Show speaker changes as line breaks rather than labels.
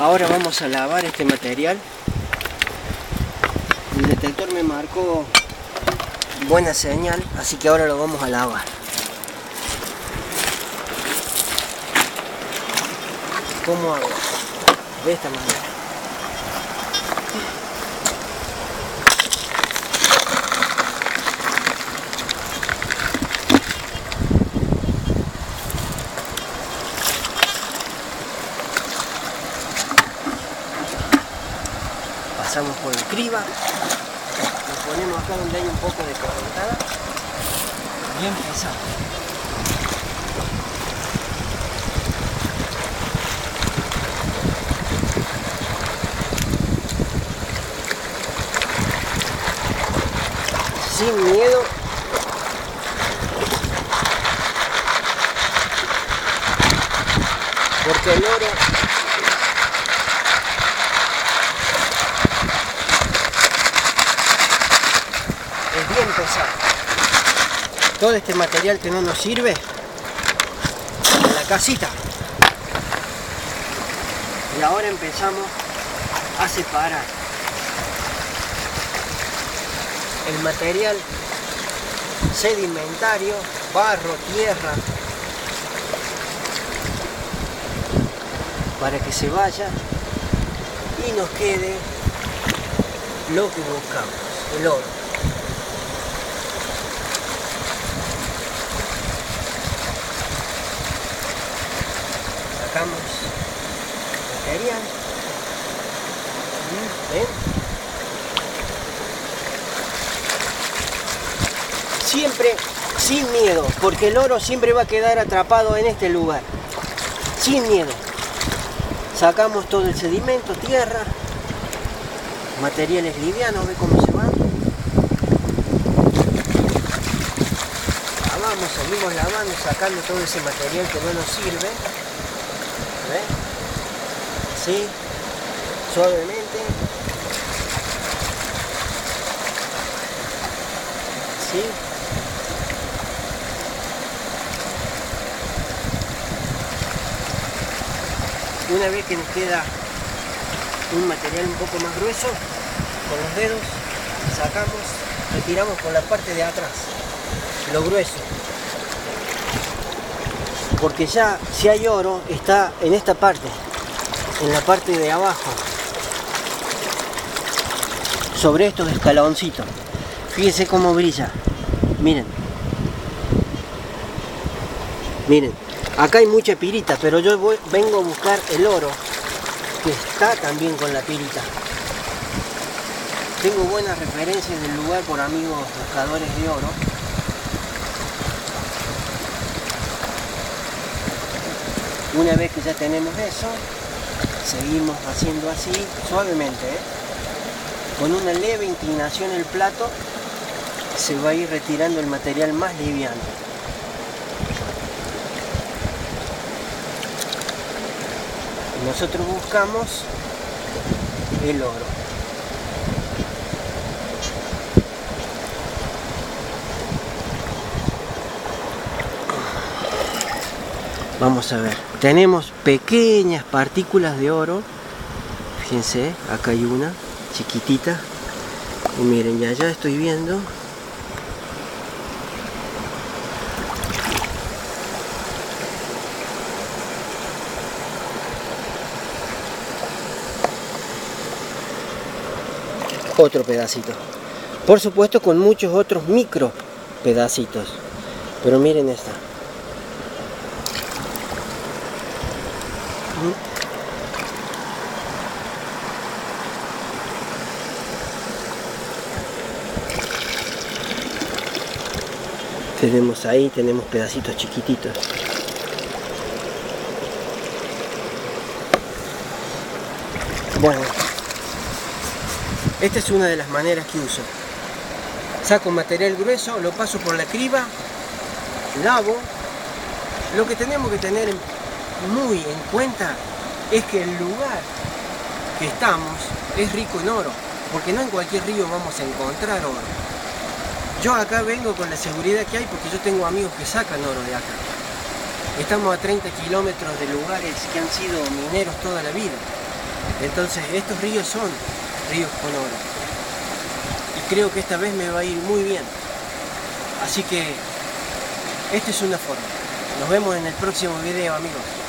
Ahora vamos a lavar este material. El detector me marcó buena señal, así que ahora lo vamos a lavar. ¿Cómo hago? De esta manera. Pasamos por el criba, lo ponemos acá donde hay un poco de correntada y empezamos. Sin miedo. Porque el oro es bien pesado. Todo este material que no nos sirve en la casita. Y ahora empezamos a separar el material sedimentario, barro, tierra, para que se vaya y nos quede lo que buscamos, el oro. Sacamos material. ¿Ven? Siempre sin miedo, porque el oro siempre va a quedar atrapado en este lugar. Sin miedo. Sacamos todo el sedimento, tierra, materiales livianos, ve cómo se van. Lavamos, seguimos lavando, sacando todo ese material que no nos sirve. ¿Ve? Así, suavemente. Así. Una vez que nos queda un material un poco más grueso, con los dedos sacamos, retiramos por la parte de atrás, lo grueso. Porque ya si hay oro, está en esta parte, en la parte de abajo, sobre estos escaloncitos. Fíjense cómo brilla, miren. Miren. Acá hay mucha pirita, pero yo vengo a buscar el oro, que está también con la pirita. Tengo buenas referencias del lugar por amigos buscadores de oro. Una vez que ya tenemos eso, seguimos haciendo así, suavemente, con una leve inclinación el plato, se va a ir retirando el material más liviano. Nosotros buscamos el oro. Vamos a ver. Tenemos pequeñas partículas de oro. Fíjense, acá hay una chiquitita. Y miren, ya estoy viendo. Otro pedacito, por supuesto con muchos otros micro pedacitos, pero miren esta. Tenemos ahí, tenemos pedacitos chiquititos. Bueno, esta es una de las maneras que uso. Saco material grueso, lo paso por la criba, lavo. Lo que tenemos que tener muy en cuenta es que el lugar que estamos es rico en oro, porque no en cualquier río vamos a encontrar oro. Yo acá vengo con la seguridad que hay porque yo tengo amigos que sacan oro de acá. Estamos a 30 kilómetros de lugares que han sido mineros toda la vida. Entonces estos ríos son ríos con oro. Y creo que esta vez me va a ir muy bien. Así que esta es una forma. Nos vemos en el próximo video, amigos.